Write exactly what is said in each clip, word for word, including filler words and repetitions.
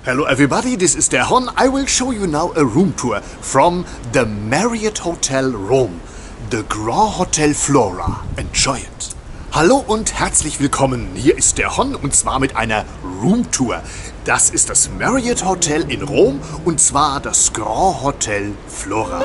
Hello everybody, this is der Hon. I will show you now a room tour from the Marriott Hotel Rome, the Grand Hotel Flora. Enjoy it. Hallo und herzlich willkommen. Hier ist der Hon und zwar mit einer Room Tour. Das ist das Marriott Hotel in Rom und zwar das Grand Hotel Flora.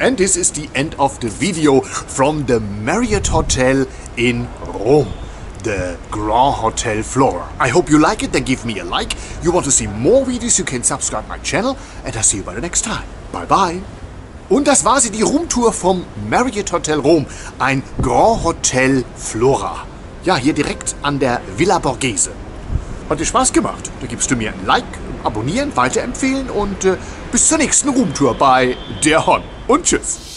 And this is the end of the video from the Marriott Hotel in Rome. The Grand Hotel Flora. I hope you like it, then give me a like. You want to see more videos, you can subscribe my channel. And I'll see you by the next time. Bye bye. Und das war sie, die Roomtour vom Marriott Hotel Rom. Ein Grand Hotel Flora. Ja, hier direkt an der Villa Borghese. Hat dir Spaß gemacht? Da gibst du mir ein Like, abonnieren, weiterempfehlen und äh, bis zur nächsten Roomtour bei der Hon. Und tschüss.